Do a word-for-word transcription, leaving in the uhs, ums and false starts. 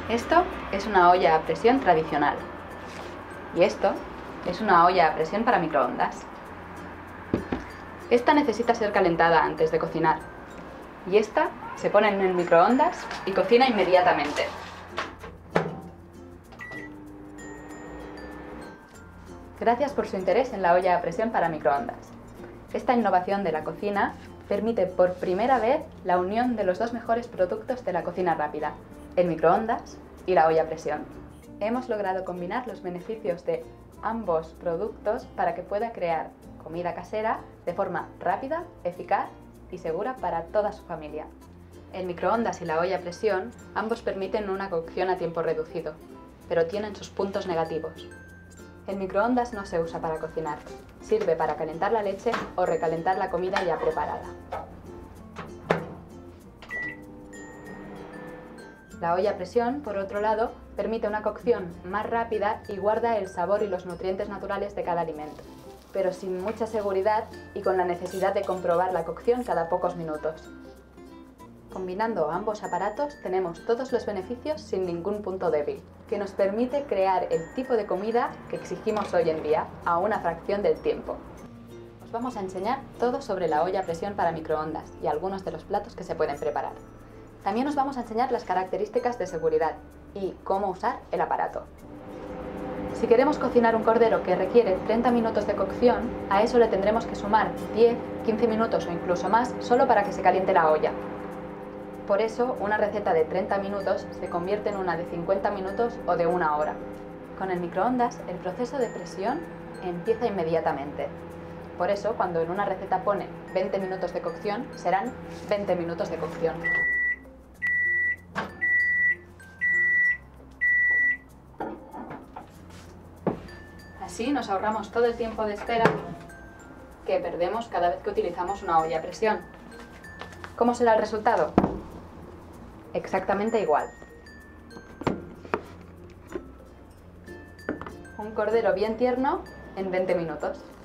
Esto es una olla a presión tradicional y esto es una olla a presión para microondas. Esta necesita ser calentada antes de cocinar y esta se pone en el microondas y cocina inmediatamente. Gracias por su interés en la olla a presión para microondas. Esta innovación de la cocina permite por primera vez la unión de los dos mejores productos de la cocina rápida, el microondas y la olla a presión. Hemos logrado combinar los beneficios de ambos productos para que pueda crear comida casera de forma rápida, eficaz y segura para toda su familia. El microondas y la olla a presión ambos permiten una cocción a tiempo reducido, pero tienen sus puntos negativos. El microondas no se usa para cocinar, sirve para calentar la leche o recalentar la comida ya preparada. La olla a presión, por otro lado, permite una cocción más rápida y guarda el sabor y los nutrientes naturales de cada alimento, pero sin mucha seguridad y con la necesidad de comprobar la cocción cada pocos minutos. Combinando ambos aparatos tenemos todos los beneficios sin ningún punto débil, que nos permite crear el tipo de comida que exigimos hoy en día a una fracción del tiempo. Os vamos a enseñar todo sobre la olla a presión para microondas y algunos de los platos que se pueden preparar. También os vamos a enseñar las características de seguridad y cómo usar el aparato. Si queremos cocinar un cordero que requiere treinta minutos de cocción, a eso le tendremos que sumar diez, quince minutos o incluso más solo para que se caliente la olla. Por eso, una receta de treinta minutos se convierte en una de cincuenta minutos o de una hora. Con el microondas, el proceso de presión empieza inmediatamente. Por eso, cuando en una receta pone veinte minutos de cocción, serán veinte minutos de cocción. Así nos ahorramos todo el tiempo de espera que perdemos cada vez que utilizamos una olla a presión. ¿Cómo será el resultado? Exactamente igual. Un cordero bien tierno en veinte minutos.